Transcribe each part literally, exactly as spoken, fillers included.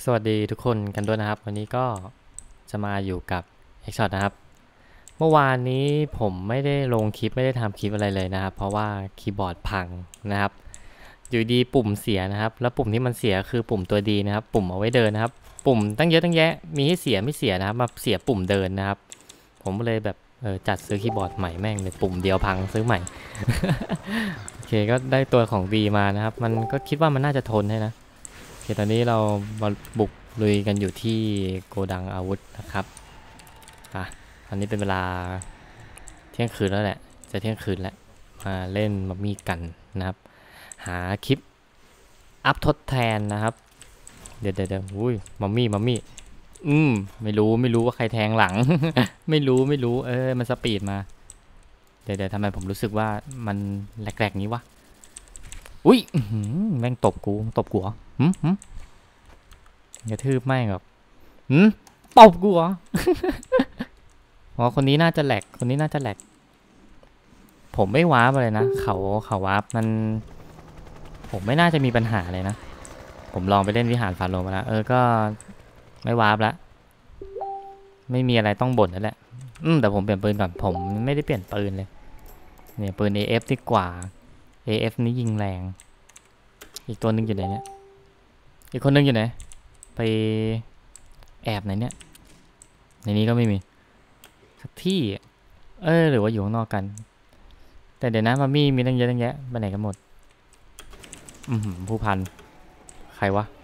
สวัสดีทุกคนกันด้วยนะครับวันนี้ก็จะมาอยู่กับ Xshot นะครับเมื่อวานนี้ผมไม่ได้ลงคลิปไม่ได้ทำคลิปอะไรเลยนะครับเพราะว่าคีย์บอร์ดพังนะครับอยู่ดีปุ่มเสียนะครับแล้วปุ่มที่มันเสียคือปุ่มตัวดีนะครับปุ่มเอาไว้เดินนะครับปุ่มตั้งเยอะตั้งแยะมีให้เสียไม่เสียนะครับมาเสียปุ่มเดินนะครับผมเลยแบบเออจัดซื้อคีย์บอร์ดใหม่แม่งเลยปุ่มเดียวพังซื้อใหม่ โอเคก็ได้ตัวของดีมานะครับมันก็คิดว่ามันน่าจะทนให้นะโอเคตอนนี้เรามาบุกลุยกันอยู่ที่โกดังอาวุธนะครับอ่ะตอนนี้เป็นเวลาเที่ยงคืนแล้วแหละจะเที่ยงคืนแล้วมาเล่นมัมมี่กันนะครับหาคลิปอัพทดแทนนะครับเดี๋ยวเดี๋ยวอุ้ยมัมมี่มัมมี่อืมไม่รู้ไม่รู้ว่าใครแทงหลัง ไม่รู้ไม่รู้เออมันสปีดมาเดี๋ยวเดี๋ยวทำไมผมรู้สึกว่ามันแหลกๆนี้วะอุ้ยแม่งตบกูตบกูเหรอหืมหืมกระทืบแม่งแบบหืมตบกูเหรอ อ๋อคนนี้น่าจะแหลกคนนี้น่าจะแหลกผมไม่วาร์ปเลยนะเขาเขาวาร์ปมันผมไม่น่าจะมีปัญหาเลยนะผมลองไปเล่นวิหารฟาโรห์มาแล้วเออก็ไม่วาร์ปละไม่มีอะไรต้องบ่นแล้วแหละอืมแต่ผมเปลี่ยนปืนก่อนผมไม่ได้เปลี่ยนปืนเลยเนี่ยปืน เอ เอฟ ดีกว่า เอ เอฟ นี้ยิงแรงอีกตัวนึงอยู่ไหนเนี่ยอีกคนนึงอยู่ไหนไปแอบไหนเนี่ยในนี้ก็ไม่มีสักที่เออหรือว่าอยู่ข้างนอกกันแต่เดี๋ยวนะมัมมี่มีตั้งเยอะตั้งแยะไปไหนกันหมดอือหือผู้พันใครวะ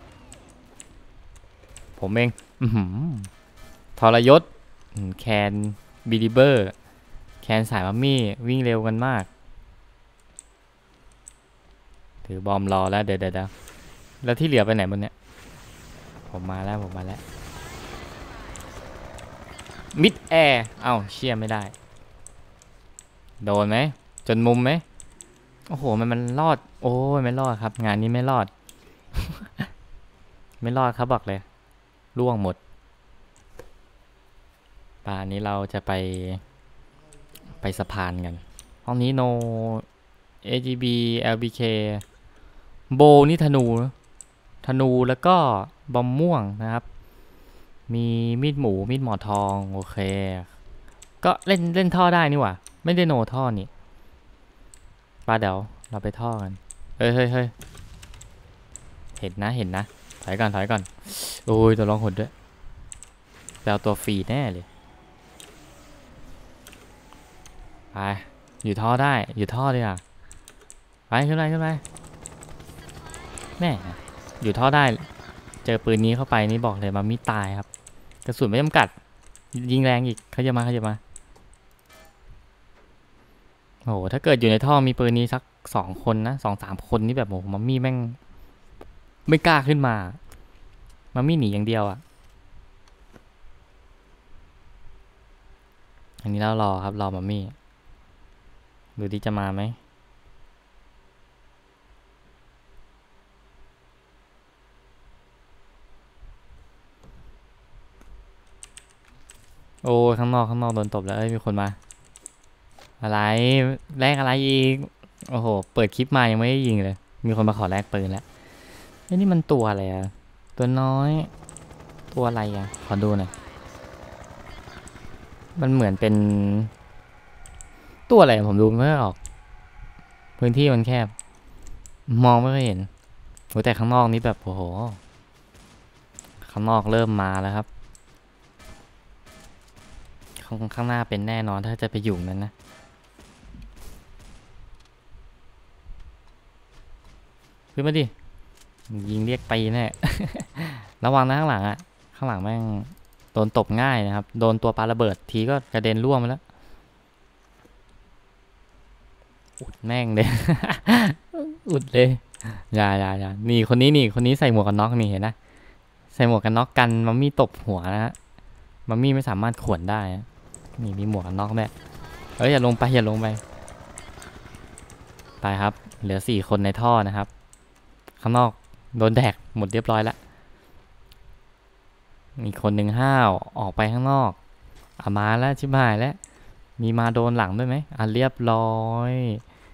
ผมเองอือหือทรยศแคนบีลิเบอร์แคนสายมัมมี่วิ่งเร็วกันมากถือบอมรอแล้วเดี๋ยวเดี๋ยวแล้วที่เหลือไปไหนหมดเนี่ยผมมาแล้วผมมาแล้วมิดแอร์เอ้าเชี่ยไม่ได้โดนไหมจนมุมไหมโอ้โหมันมันรอดโอ้ยไม่รอดครับงานนี้ไม่รอด ไม่รอดครับบอกเลยล่วงหมดป่านนี้เราจะไปไปสะพานกันห้องนี้ no เอ จี บี แอล บี เค โบนี่ธนูธนูแล้วก็บอมม่วงนะครับมีมีดหมูมีดหมอทองโอเคก็เล่นเล่นท่อได้นี่หว่าไม่ได้โนท่อนี่ป้าเดี๋ยวเราไปท่อกันเฮ้ยเฮ้ยเฮ้ยเห็นนะเห็นนะถอยก่อนถอยก่อนโอ้ยตัวร้องหดด้วยแปลตัวฟรีแน่เลยไปอยู่ท่อได้อยู่ท่อเลยอ่ะไปขึ้นไปขึ้นไปแน่อยู่ท่อได้เจอปืนนี้เข้าไปนี่บอกเลยมามิตายครับกระสุนไม่จำกัดยิงแรงอีกเขาจะมาเขาจะมาโอ้โหถ้าเกิดอยู่ในท่อมีปืนนี้สักสองคนนะสองสามคนนี่แบบโอ้มัมมี่แม่งไม่กล้าขึ้นมามัมมี่หนีอย่างเดียวอ่ะอันนี้เรารอครับรอมัมมี่ดูดิจะมาไหมโอ้ข้างนอกข้างนอกโดนตบแล้วเอ้ยมีคนมาอะไรแลกอะไรอีกโอ้โหเปิดคลิปมายังไม่ได้ยิงเลยมีคนมาขอแลกปืนแล้วไอ้นี่มันตัวอะไรอะตัวน้อยตัวอะไรอะขอดูหน่อยมันเหมือนเป็นตัวอะไรผมดูไม่ออกพื้นที่มันแคบมองไม่ค่อยเห็นโหแต่ข้างนอกนี้แบบโอ้โหข้างนอกเริ่มมาแล้วครับข้างข้างหน้าเป็นแน่นอนถ้าจะไปอยู่นั้นนะขึ้นมาดิยิงเรียกตีแน่ ระวังนะข้างหลังอะข้างหลังแม่งโดนตบง่ายนะครับโดนตัวปาระเบิดทีก็กระเด็นร่วงไปแล้วอุดแม่งเลย อุดเลยอย่าอย่าอย่านี่คนนี้นี่คนนี้ใส่หมวกกันน็อกนี่เห็นนะใส่หมวกกันน็อกกันมัมมี่ตบหัวนะฮะมัมมี่ไม่สามารถข่วนได้นี่มีหมวกกันน็อกแม่เอ้ยอย่าลงไปอย่าลงไปไปครับเหลือสี่คนในท่อนะครับข้างนอกโดนแดกหมดเรียบร้อยแล้วมีคนหนึ่งห้าวออกไปข้างนอกอามาแล้วชิบหายแล้วมีมาโดนหลังด้วยไหมอ่ะเรียบร้อย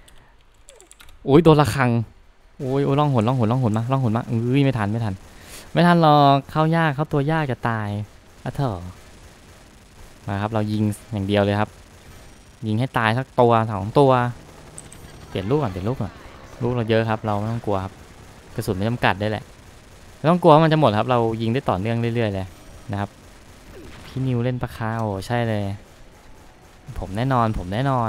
โอ้ยโดนระฆังโอ้ยโอ้ยล่องหนล่องหนล่องหนมาล่องหนมาเอ้ยไม่ทันไม่ทันไม่ทันรอเข้ายากเข้าตัวยากจะตายอ่ะเถอะมาครับเรายิงอย่างเดียวเลยครับยิงให้ตายสักตัวสองตัวเปลี่ยนลูกก่อนเปลี่ยนลูกก่อนลูกเราเยอะครับเราไม่ต้องกลัวครับกระสุนไม่จำกัดได้แหละไม่ต้องกลัวมันจะหมดครับเรายิงได้ต่อเนื่องเรื่อยๆเลยนะครับพี่นิวเล่นปะคาโอ้ใช่เลยผมแน่นอนผมแน่นอน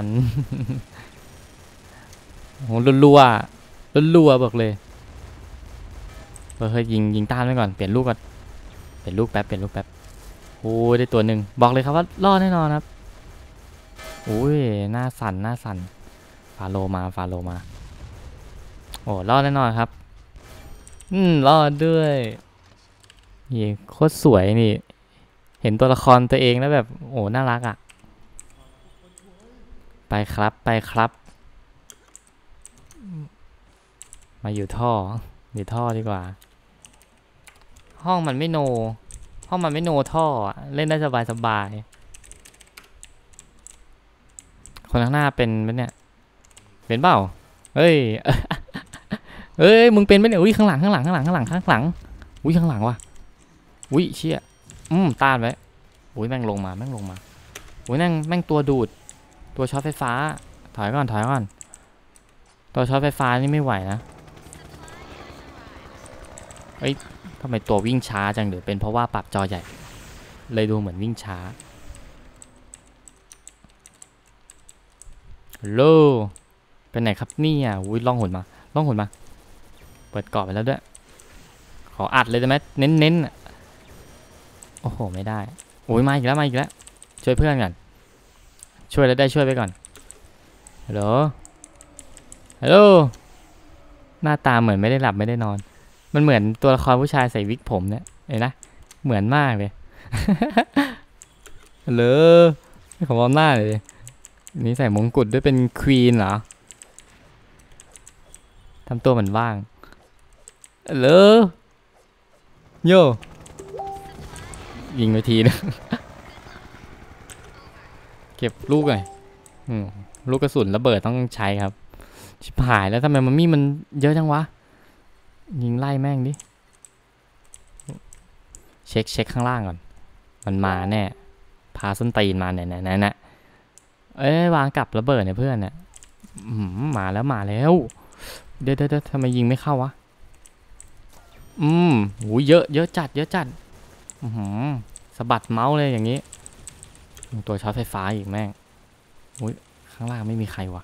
โหรัวๆรัวๆบอกเลยเฮ้ยยิงยิงต้านไว้ก่อนเปลี่ยนลูกก่อนเปลี่ยนลูกแป๊บเปลี่ยนลูกแป๊บโอ้ได้ตัวหนึ่งบอกเลยครับว่ารอดแน่นอนครับโอ้ยหน้าสั่นหน้าสั่นฟาโลมาฟาโลมาโอ้รอดแน่นอนครับอืมรอดด้วยนี่โคตรสวยนี่เห็นตัวละครตัวเองแล้วแบบโอ้น่ารักอ่ะไปครับไปครับมาอยู่ท่ออยู่ท่อดีกว่าห้องมันไม่โนห้องมันไม่โนท่อเล่นได้สบายสบายคนข้างหน้าเป็นไหมเนี่ยเป็นเปล่าเฮ้ยเฮ้ยมึงเป็นไหมเนี่ยอุ้ยข้างหลังข้างหลังข้างหลังข้างหลังข้างหลังอุ้ยข้างหลังว่ะอุ้ยเชี่ยอืมต้านไว้อุ้ยแม่งลงมาแม่งลงมาอุ้ยแม่งแม่งตัวดูดตัวช็อตไฟฟ้าถอยก่อนถอยก่อนตัวช็อตไฟฟ้านี่ไม่ไหวนะเอ้ยทำไมตัววิ่งช้าจังหรือเป็นเพราะว่าปรับจอใหญ่เลยดูเหมือนวิ่งช้าฮัลโหลเป็นไหนครับนี่อ่ะอุ้ยล่องหนมาล่องหนมาเปิดเกาะไปแล้วด้วยขออัดเลยได้ไหมเน้นเน้นโอ้โหไม่ได้โอ้ยมาอีกแล้วมาอีกแล้วช่วยเพื่อนก่อนช่วยแล้วได้ช่วยไปก่อนฮัลโหลฮัลโหลหน้าตาเหมือนไม่ได้หลับไม่ได้นอนมันเหมือนตัวละครผู้ชายใส่วิกผมเนี่ยเห็นนะเหมือนมากเลยฮัลโหลขอมองหน้าเลยนี่ใส่มงกุฎด้วยเป็นควีนเหรอทำตัวเหมือนว่างฮัลโหลโยยิงไปทีนึงเก็บลูกหน่อยลูกกระสุนระเบิดต้องใช้ครับชิบหายแล้วทำไมมันมีมันเยอะจังวะยิงไล่แม่งดิเช็คเช็คข้างล่างก่อนมันมาแน่พาส้นตีนมาเนี่ยเนี่ยเนี่ยเอ้ยวางกับระเบิดเนี่ยเพื่อนเนี่ยมาแล้วมาแล้วเดี๋ยวเดี๋ยวทำไมยิงไม่เข้าวะอืมโหเยอะเยอะจัดเยอะจัดอืมสะบัดเมาส์เลยอย่างนี้ตัวช็อตไฟฟ้าอีกแม่งอุ้ยข้างล่างไม่มีใครวะ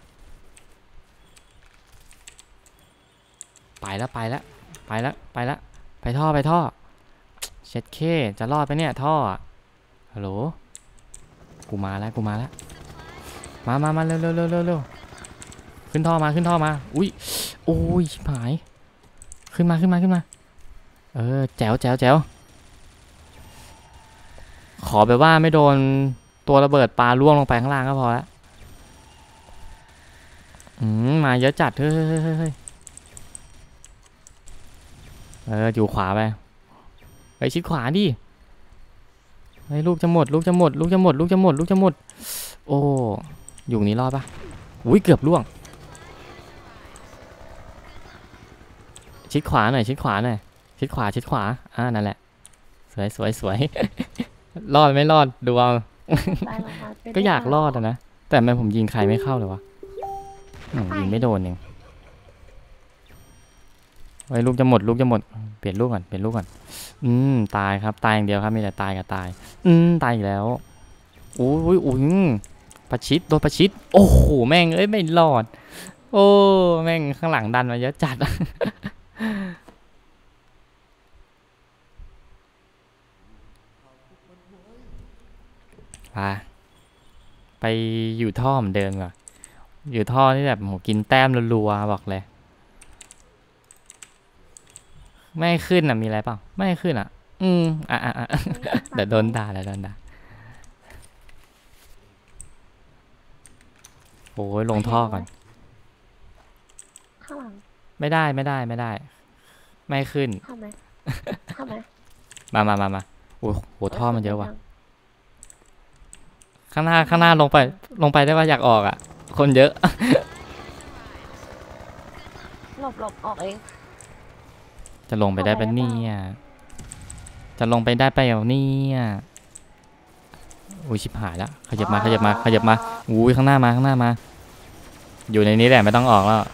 ไปแล้วไปแล้วไปแล้วไปแล้วไปท่อไปท่อเช็ดเคจะรอดไปเนี่ยท่อฮัลโหลกูมาแล้วกูมาแล้วมามามาเร็วเร็วเร็วเร็วเร็วขึ้นท่อมาขึ้นท่อมาอุ้ยโอ้ยชิบหายขึ้นมาขึ้นมาขึ้นมาเออแจ๋วแจ๋วแจ๋วขอแบบว่าไม่โดนตัวระเบิดปลาล่วงลงไปข้างล่างก็พอแล้วอืมมาเยอะจัดเฮ้ยเฮ้ยเฮ้ยเอออยู่ขวาไปไปชิดขวาดิเฮ้ยลูกจะหมดลูกจะหมดลูกจะหมดลูกจะหมดลูกจะหมดโอ้อยู่นี้รอดปะอุ้ยเกือบล่วงชิดขวาหน่อยชิดขวาหน่อยชิดขวาชิดขวาอ่านั่นแหละสวยสวยสวย รอดไม่รอดดูเอา ก็อยากรอดนะแต่ทำไมผมยิงใครไม่เข้าเลยวะยิงไม่โดนเองไอ้ลูกจะหมดลูกจะหมดเปลี่ยนลูกก่อนเปลี่ยนลูกก่อนอืมตายครับตายอย่างเดียวครับมีแต่ตายกับตายอืมตายอีกแล้วอุ้ยอุ้ยประชิดโดนประชิดโอ้โหแม่งเอ้ยไม่รอดโอ้แม่งข้างหลังดันมาเยอะจัด ไปไปอยู่ท่อเหมือนเดิมก่อนอยู่ท่อที่แบบโหกินแต้มรัวๆบอกเลยไม่ขึ้นอ่ะมีอะไรเปล่าไม่ขึ้นอ่ะอืมอ่ะอ่ะอ่ะเดี๋ยวโดนด่าเดี๋ยวโดนด่าโอ้ยลงท่อก่อนไม่ได้ไม่ได้ไม่ได้ไม่ขึ้นมามามามาโอ้โหท่อมันเยอะว่ะข้างหน้าข้างหน้าลงไปลงไปได้ว่าอยากออกอ่ะคนเยอะหลบหลบออกเองจะลงไปได้เป็นนี่อ่ะจะลงไปได้ไปเอาเนี่ยอุ้ยชิบหายแล้วขยับมาขยับมาขยับมาอุ้ยข้างหน้ามาข้างหน้ามาอยู่ในนี้แหละไม่ต้องออกแล้ว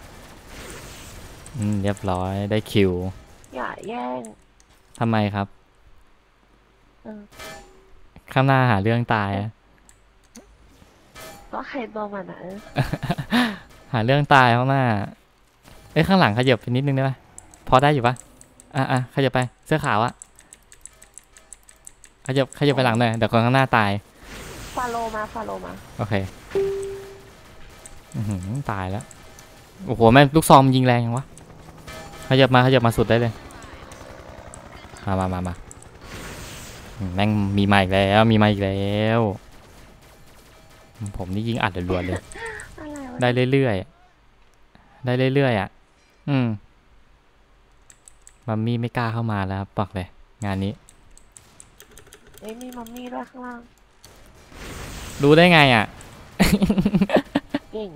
อืมเรียบร้อยได้คิวอย่าแย่งทำไมครับเออข้างหน้าหาเรื่องตายอะก็ใครตัวมันอ่ะเออหาเรื่องตายข้างหน้าเอ้ยข้างหลังขยับไปนิดนึงได้ปะพอได้อยู่ปะอ่ะอ่ะขยับไปเสื้อขาวอะขยับขยับไปหลังหน่อยเดี๋ยวคนข้างหน้าตายฟาโลมาฟาโลมาโอเคอือหือตายแล้วโอ้โหแม่งลูกซองยิงแรงยังวะขยับมาขยับมาสุดได้เลยมามามามาแม่งมีมาอีกแล้วมีมาอีกแล้วผมนี่ยิงอัดรัวๆเลยได้เรื่อยๆได้เรื่อยๆอ่ะอืมมัมมี่ไม่กล้าเข้ามาแล้วครับบอกเลยงานนี้เอ้ยมีมัมมี่ด้วยข้างล่างรู้ได้ไงอ่ะเก่ง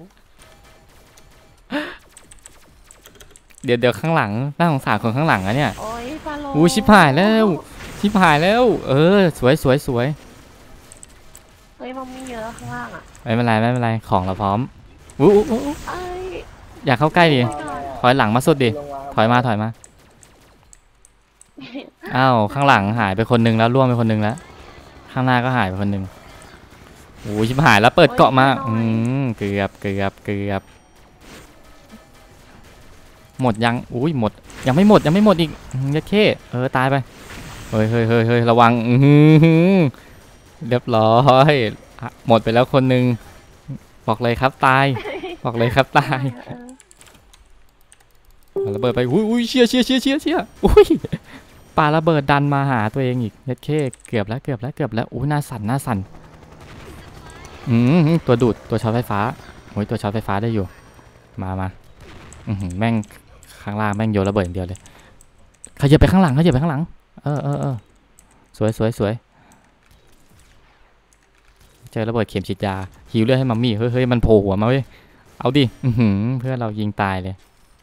เดี๋ยวเดี๋ยวข้างหลังน่าสงสารคนข้างหลังอะเนี่ยโอ้ยฟาโลอู้ชิบหายแล้วชิบหายแล้วเออสวยสวยสวยเฮ้ยมัมมี่เยอะข้างล่างอ่ะไม่เป็นไรไม่เป็นไรของเราพร้อมอู้อู้อยากเข้าใกล้ดิถอยหลังมาสุดดิถอยมาถอยมาอ้าวข้างหลังหายไปคนนึงแล้วล่วงไปคนนึงแล้วข้างหน้าก็หายไปคนนึงโอ้ยชิบหายแล้วเปิดเกาะมาอืมเกือบเกือบเกือบหมดยังอุ้ยหมดยังไม่หมดยังไม่หมดอีกยัดเข้เออตายไปเฮ้ยเฮ้ยเฮ้ยเฮ้ยระวังเรียบร้อยหมดไปแล้วคนนึงบอกเลยครับตายบอกเลยครับตายระเบิดไปอุ้ยอุ้ยเชียเชียเชียเชียเชียอุ้ยปาระเบิดดันมาหาตัวเองอีกยัดเข้เกือบแล้วเกือบแล้วเกือบแล้วอุ้ยหน้าสั่นหน้าสั่นอืมตัวดูดตัวช็อตไฟฟ้าโอ้ยตัวช็อตไฟฟ้าได้อยู่มามาอืมแม่งข้างล่างแม่งโยนระเบิดอย่างเดียวเลยขยับไปข้างหลังขยับไปข้างหลังเออเออเออสวยสวยสวยเจอระเบิดเข็มฉีดยาหิวเลือดให้มัมมี่เฮ้ยเฮ้ยมันโผล่หัวมาเว้ยเอาดิเพื่อนเรายิงตายเลย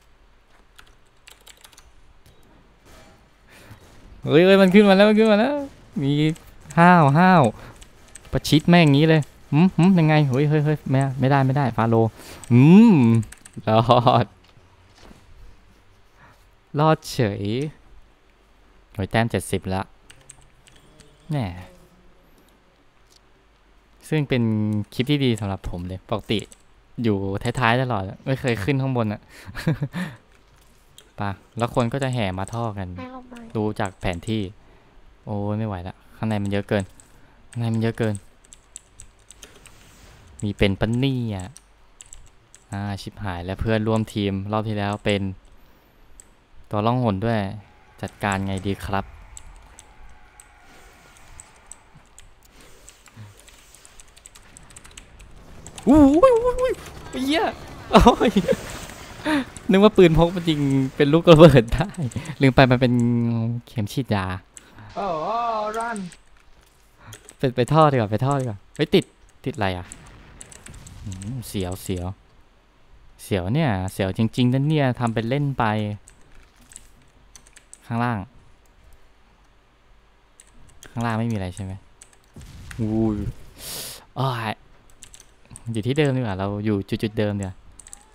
เฮ้ยเฮ้ยมันขึ้นมาแล้วมันขึ้นมาแล้วมีห้าวห้าวประชิดแม่งงี้เลยอืมอืมยังไงเฮ้ยเฮ้ยเฮ้ยไม่ไม่ได้ไม่ได้ฟาโลอืมรอดรอดเฉยโอ้ยแต้มเจ็ดสิบแล้วแน่ซึ่งเป็นคลิปที่ดีสำหรับผมเลยปกติอยู่ท้ายๆตลอดไม่เคยขึ้นข้างบนอะปะแล้วคนก็จะแห่มาท่อกันดูจากแผนที่โอ้ไม่ไหวละข้างในมันเยอะเกินข้างในมันเยอะเกินมีเป็นปันนี่อ่ะอ่าชิบหายแล้วเพื่อนร่วมทีมรอบที่แล้วเป็นตัวล่องหนด้วยจัดการไงดีครับอู้ยอู้ยเหี้ยโอ้ยนึกว่าปืนพกมันจริงเป็นลูกระเบิดได้ลืมไปมันเป็นเข็มฉีดยาโอ้รันไปไปท่อดีกว่าไปท่อดีกว่าไปติดติดอะไรอ่ะเสียวเสียวเสียวเนี่ยเสียวจริงๆนั่นเนี่ยทำเป็นเล่นไปข้างล่างข้างล่างไม่มีอะไรใช่ไหมอู้ยอ๋ออยู่ที่เดิมดีกว่าเราอยู่จุดๆเดิมเดียว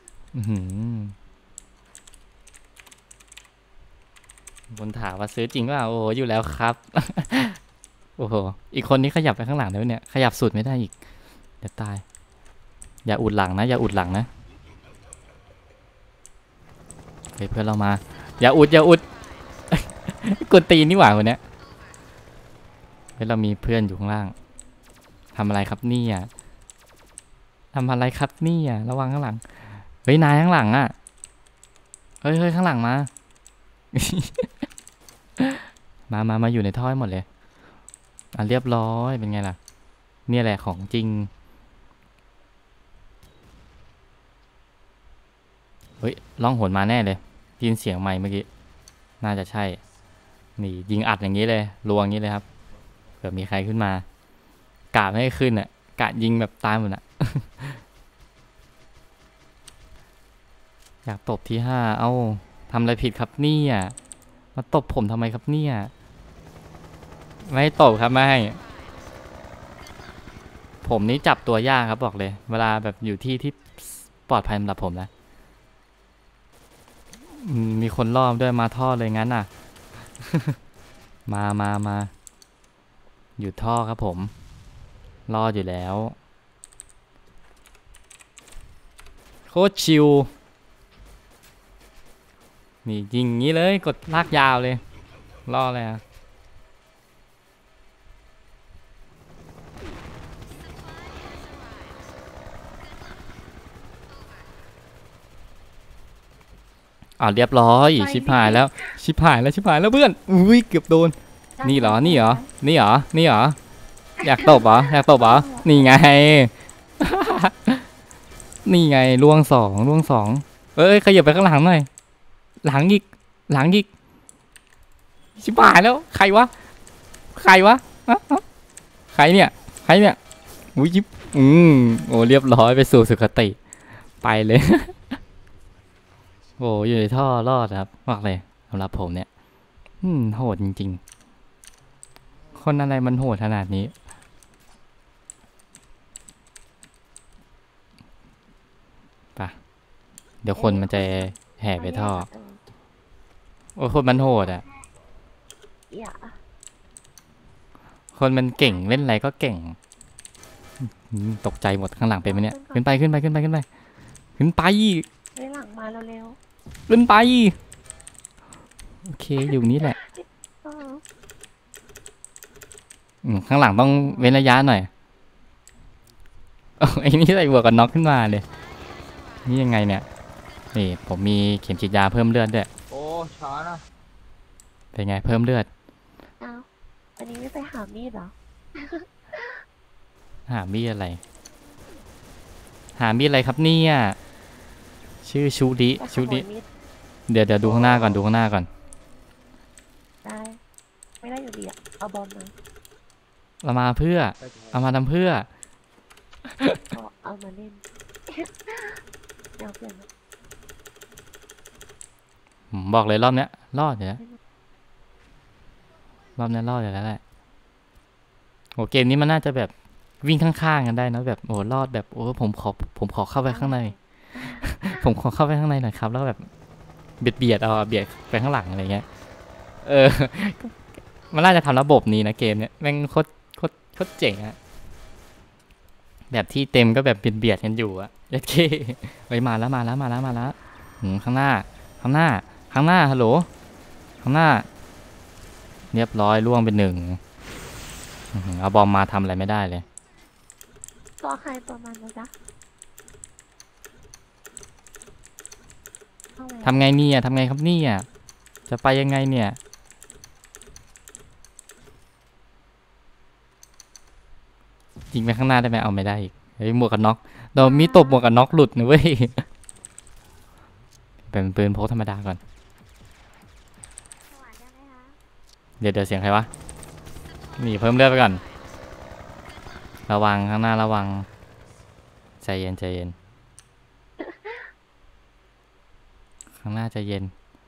บนถามว่าซื้อจริงว่าโอ้อยู่แล้วครับโอ้โหอีกคนนี้ขยับไปข้างหลังแล้วเนี่ยขยับสุดไม่ได้อีกเดี๋ยวตายอย่าอุดหลังนะอย่าอุดหลังนะเฮ้ยเพื่อนเรามาอย่าอุดอย่าอุดกดตีนนี่หว่าคนเนี้ยเฮ้ยเรามีเพื่อนอยู่ข้างล่างทำอะไรครับนี่อ่ะทำอะไรครับนี่อ่ะระวังข้างหลังเฮ้ยนายข้างหลังอ่ะเฮ้ยเฮ้ยข้างหลังมา มามามาอยู่ในท่อหมดเลยอ่ะเรียบร้อยเป็นไงล่ะเนี่ยแหละของจริงเฮ้ยล่องหนมาแน่เลยยินเสียงใหม่เมื่อกี้น่าจะใช่นี่ยิงอัดอย่างนี้เลยรัวอย่างนี้เลยครับเผื่อมีใครขึ้นมากะไม่ให้ขึ้นอ่ะกะยิงแบบตายหมดอ่ะ อยากตบที่ห้าเอ้าทำอะไรผิดครับเนี่ยมาตบผมทำไมครับเนี่ยไม่ตบครับไม่ให้ผมนี่จับตัวยากครับบอกเลย เวลาแบบอยู่ที่ที่ปลอดภัยสำหรับผมนะมีคนล่อมด้วยมาท่อเลยงั้นน่ะ มามามาอยู่ท่อครับผมรออยู่แล้วโคตรชิลนี่ยิงงี้เลยกดลากยาวเลยล่อเลยอะอ่าเรียบร้อยชิบหายแล้วชิบหายแล้วชิบหายแล้วเพื่อนอุ้ยเกือบโดนนี่เหรอนี่เหรอนี่เหรอนี่เหรออยากตบเหรออยากตบเหรอนี่ไง นี่ไงล่วงสองล่วงสองเอ้ยขยับไปข้างหลังหน่อยหลังอีกหลังอีกชิบหายแล้วใครวะใครวะใครเนี่ยใครเนี่ยอุ้ยยิบอืมโอ้เรียบร้อยไปสู่สุคติไปเลย โอ้อยู่ในท่อรอดครับบอกเลยสำหรับผมเนี่ยอืมโหดจริงๆคนอะไรมันโหดขนาดนี้ปะเดี๋ยวคนมันจะแห่ไปท่อโอ้คนมันโหดอ่ะอย่าคนมันเก่งเล่นอะไรก็เก่งอืมตกใจหมดข้างหลังเป็นไหมเนี่ยขึ้นไปขึ้นไปขึ้นไปขึ้นไปขึ้นไปไว้หลังมาเร็วขึ้นไปโอเคอยู่นี้แหละๆเอออืมข้างหลังต้องเว้นระยะหน่อยเอาไอ้นี่ใส่หัวกันน็อกขึ้นมาเลยนี่ยังไงเนี่ยนี่ผมมีเข็มฉีดยาเพิ่มเลือดด้วยโอ้ช้านะเป็นไงเพิ่มเลือดเอาอันนี้ไม่ไปหามีดเหรอหามีดอะไร หามีดอะไรครับเนี่ยชื่อชูดิไปขชูโมดิยมีดเดี๋ยวเดี๋ยวดูข้างหน้าก่อนดูข้างหน้าก่อนได้ไม่ได้อยู่ดีอะเอาบอลมาเรามาเพื่อไปถึงเอามาทำเพื่อก็เอามาเล่น เดี๋ยวเปลี่ยนผมบอกเลยรอบเนี้ยรอดอยู่แล้วรอบเนี้ยรอดอยู่แล้วแหละโอ้เกมนี้มันน่าจะแบบวิ่งข้างๆกันได้นะแบบโอ้รอดแบบโอ้ผมขอผมขอเข้าไปข้างใน ผมขอเข้าไปข้างในหน่อยครับแล้วแบบเบียดเบียดเอาเบียดไปข้างหลังอะไรเงี้ยเออ มันน่าจะทำระบบนี้นะเกมเนี้ยแม่งโคตรโคตรโคตรเจ๋งอะแบบที่เต็มก็แบบเบียดเบียดกันอยู่อะเย็ดเคไปมาแล้วมาแล้วมาแล้วมาแล้วหืมข้างหน้าข้างหน้าข้างหน้าฮัลโหลข้างหน้าเรียบร้อยล่วงเป็นหนึ่งอื้อหือเอาบอมมาทำอะไรไม่ได้เลยตัวใครตัวมันนะจ๊ะเอาไว้ทำไงเนี่ยทำไงครับเนี่ยจะไปยังไงเนี่ยยิงไปข้างหน้าได้ไหมเอาไม่ได้อีกเฮ้ยหมวกกันน็อกเรามีตบหมวกกันน็อกหลุดนะเว้ย เป็นปืนพกธรรมดาก่อนเดี๋ยวเดี๋ยวเสียงใครวะนี่เพิ่มเลือดไปก่อนระวังข้างหน้าระวังใจเย็นใจเย็นข้างหน้าใจเย็น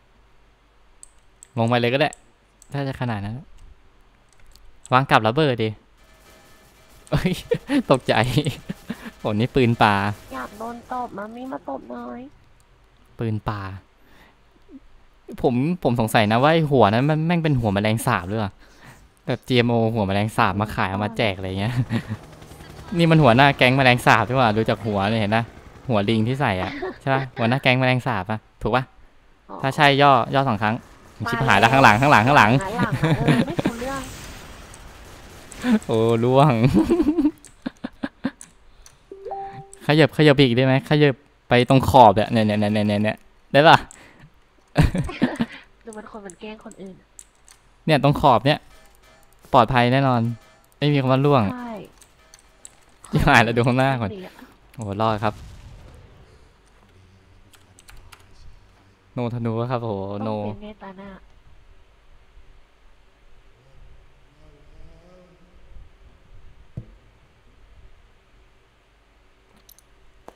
ลงไปเลยก็ได้ถ้าจะขนาดนั้นวางกับระเบิดดิเอ้ย ตกใจ โอ้นี่ปืนป่าอยากโดนตบมามีมาตบหน่อยปืนป่าผมผมสงสัยนะว่าไอ้หัวนั้นมันแม่งเป็นหัวแมลงสาบหรือเปล่าแบบ จี เอ็ม โอ หัวแมลงสาบมาขายเอามาแจกอะไรเงี้ย นี่มันหัวหน้าแก๊งแมลงสาบใช่ป่ะดูจากหัวเนี่ยเห็นนะหัวลิงที่ใส่อ่ะใช่ป่ะหัวหน้าแก๊งแมลงสาบอ่ะถูกป่ะอ๋อถ้าใช่ย่อย่อสองครั้งชิบหายแล้วข้างหลังข้างหลังข้างหลังหลังหลังเออไม่รู้เรื่องโอ้ล่วง ขยับขยับอีกได้ไหมขยับไปตรงขอบเนี่ยเนี่ยเนี่ยเนี่ยเนี่ยเนี่ยได้ป่ะดูมันคนมันแกล้งคนอื่นเนี่ยตรงขอบเนี่ยปลอดภัยแน่นอน ไม่มีคำว่าล่วงใช่ชิบหายแล้วดูข้างหน้าก่อนดีะโอ้รอดครับ โนธนูครับโอ้โนต้องเป็นเมตตาหน้า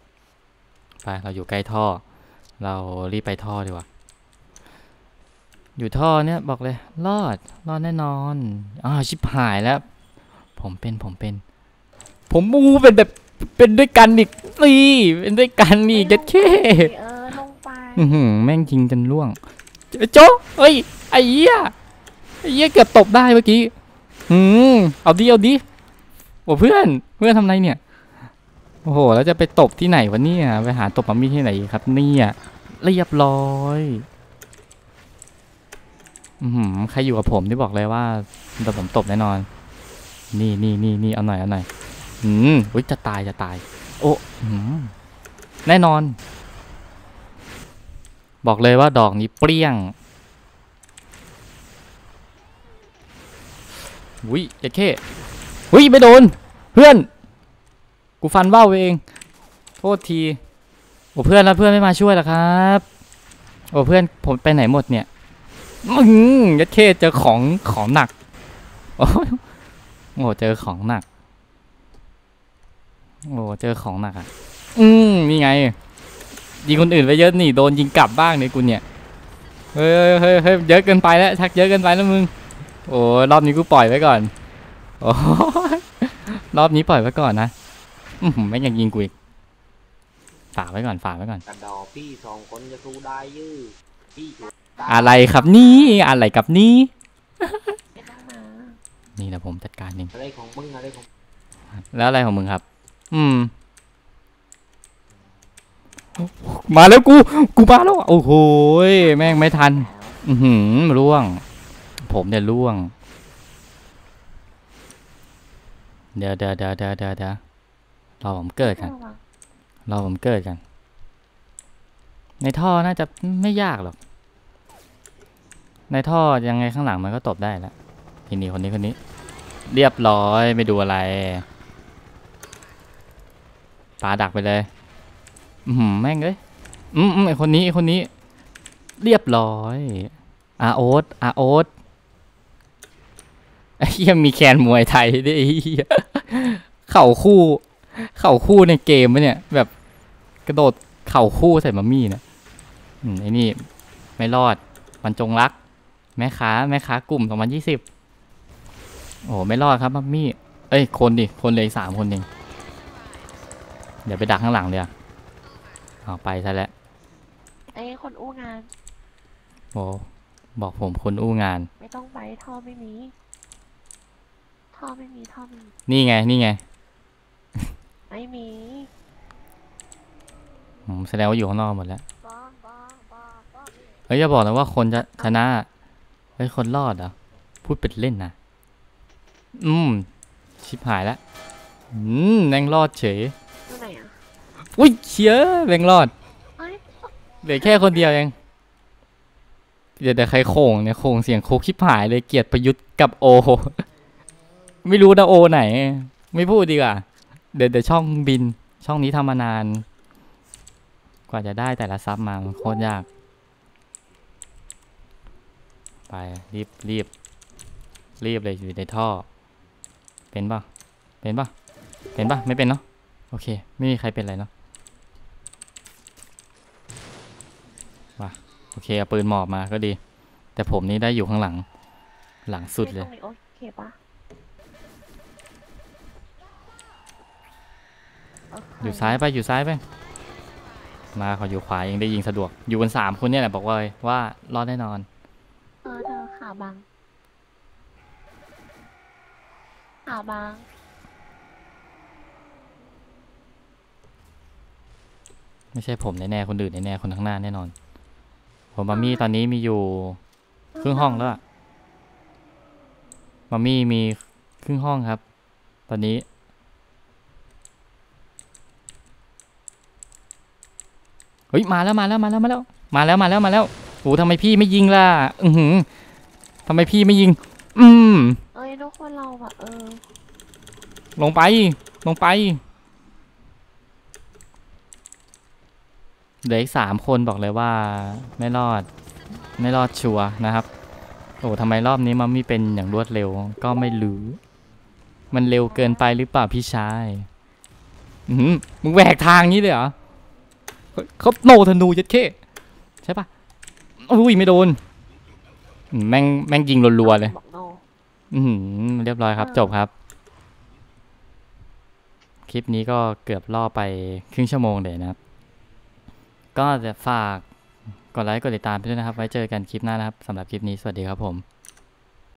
ไปเราอยู่ใกล้ท่อ เรารีบไปท่อดีกว่าอยู่ท่อเนี่ยบอกเลยรอดรอดแน่นอนอ้าวชิบหายแล้วผมเป็นผมเป็นผมมูเป็นแบบเป็นด้วยกันอีกนี่เป็นด้วยกันนี่ยัดเข้เออลงไปอือหือแม่งยิงจนล่วงโจ๊ะเฮ้ยไอ้เหี้ยไอ้เหี้ยเกือบตบได้เมื่อกี้อืมเอาดิเอาดิโอ้เพื่อนเพื่อนทำไรเนี่ยโอ้โหแล้วจะไปตบที่ไหนวะเนี่ยไปหาตบมัมมี่ที่ไหนครับเนี่ยเรียบร้อยอือหือใครอยู่กับผมที่บอกเลยว่าแต่ผมตบแน่นอนนี่นี่นี่นี่เอาหน่อยเอาหน่อยอืมอุ้ยจะตายจะตายโอ้อืมแน่นอนบอกเลยว่าดอกนี้เปรี้ยงอุ้ยเจ๊เข้อุ้ยไม่โดนเพื่อนกูฟันเบ้าเองโทษทีโอ้เพื่อนแล้วเพื่อนไม่มาช่วยหรอครับโอ้เพื่อนผมไปไหนหมดเนี่ยอืมเจ๊เข้เจอของของหนักโอ้โหเจอของหนักโอ้เจอของหนักอ่ะอืมนี่ไงยิงคนอื่นไปเยอะนี่โดนยิงกลับบ้างเนี่ยกูเนี่ยเฮ้ยเฮ้ยเฮ้ยเยอะเกินไปแล้วชักเยอะเกินไปแล้วมึงโอ้รอบนี้กูปล่อยไว้ก่อนโอ้รอบนี้ปล่อยไว้ก่อนนะอืมไม่ยังยิงกูอีกฝากไว้ก่อนฝากไว้ก่อนกระดอพี่สองคนจะสู้ได้ยื้อพี่ช่วยได้อะไรครับนี่อะไรกับนี่ไม่ต้องมานี่แหละผมจัดการเองอะไรของมึงอะไรของแล้วอะไรของมึงครับอืมมาแล้วกูกูมาแล้วโอ้โหแม่งไม่ทัน อือหือร่วงผมเนี่ยร่วงเดี๋ยวเดี๋ยวเดี๋ยวเดี๋ยวเดี๋ยวเดี๋ยวรอผมเกิดกันระวังรอผมเกิดกันในท่อน่าจะไม่ยากหรอกในท่อยังไงข้างหลังมันก็ตบได้แล้วทีนี้คนนี้คนนี้เรียบร้อยไม่ดูอะไรปาดักไปเลยอืมแม่งเอ้ยอืมอืมไอคนนี้ไอคนนี้เรียบร้อยอาโอ๊ตอาโอ๊ตไอ้เหี้ยมีแคนมวยไทยด้วยไอ้เหี้ยเข่าคู่เข่าคู่ในเกมปะเนี่ยแบบกระโดดเข่าคู่ใส่มัมมี่เนี่ยอืมไอ้นี่ไม่รอดมันจงรักแม่ค้าแม่ค้ากลุ่มสองพันยี่สิบโอ้ไม่รอดครับมัมมี่เอ้ยคนดิคนเลยสามคนเองเดี๋ยวไปดักข้างหลังเลยเอาไปซะแล้วไอ้คนอู้งานโอ้บอกผมคนอู้งานไม่ต้องไปท่อไม่มี ท่อไม่มีท่อไม่มีนี่ไงนี่ไงไม่มีผมแสดงว่าอยู่ข้างนอกหมดแล้วบ้องบ้องบ้องบ้องเฮ้ยอย่าบอกนะว่าคนจะชนะเฮ้ยคนรอดเหรอพูดเป็นเล่นนะอืมชิบหายแล้วอืมแม่งรอดเฉยอยู่ไหนอ่ะอุ้ยเชียแม่งรอดเอ้ยเหลือแค่คนเดียวเองเดี๋ยวแต่ใครโค้งเนี่ยโค้งเสียงโคกชิบหายเลยเกียรติประยุทธ์กับโอ ไม่รู้นะโอไหน ไม่พูดดีกว่าเดี๋ยวเดี๋ยวช่องบินช่องนี้ทำมานาน กว่าจะได้แต่ละซับมามันโคตรยากไปรีบรีบรีบเลยอยู่ในท่อเป็นป่ะเป็นป่ะเป็นป่ะไม่เป็นเนาะโอเคไม่มีใครเป็นอะไรเนาะว่ะโอเคเอาปืนหมอบมาก็ดีแต่ผมนี่ได้อยู่ข้างหลังหลังสุดเลยไม่ต้องโอเคปะโเคอยู่ซ้ายไปอยู่ซ้ายไปมาขออยู่ขวาเองได้ยิงสะดวกอยู่กันสามคนเนี่ยแหละบอกเลยว่ารอดแน่นอนเออเธอขาบัง ขาบังไม่ใช่ผมแน่ๆคนอื่นแน่ๆคนข้างหน้าแน่นอนผมมัมมี่ตอนนี้มีอยู่ครึ่งห้องแล้วอะมัมมี่มีครึ่งห้องครับ ตอนนี้เฮ้ยมาแล้วมาแล้วมาแล้วมาแล้วมาแล้วมาแล้วมาแล้วโอ้ทำไมพี่ไม่ยิงล่ะอือหือทำไมพี่ไม่ยิง อืมเอ้ยทุกคนเราแบบเออลงไปลงไปเหลืออีกสามคนบอกเลยว่าไม่รอดไม่รอดชัวร์นะครับโอ้ทำไมรอบนี้มันไม่เป็นอย่างรวดเร็วก็ไม่รู้มันเร็วเกินไปหรือเปล่าพี่ชายอืมมึงแหวกทางนี้เลยเหรอเขาโนธนูยัดเข้ใช่ปะอุ้ยไม่โดนอืมแม่งแม่งยิงรัวๆเลยบอกโนอือหือเรียบร้อยครับเออจบครับ คลิปนี้ก็เกือบล่อไปครึ่งชั่วโมงเลยนะครับ ก็จะฝากกดไลค์กดติดตามไปด้วยนะครับ ไว้เจอกันคลิปหน้านะครับสำหรับคลิปนี้สวัสดีครับผม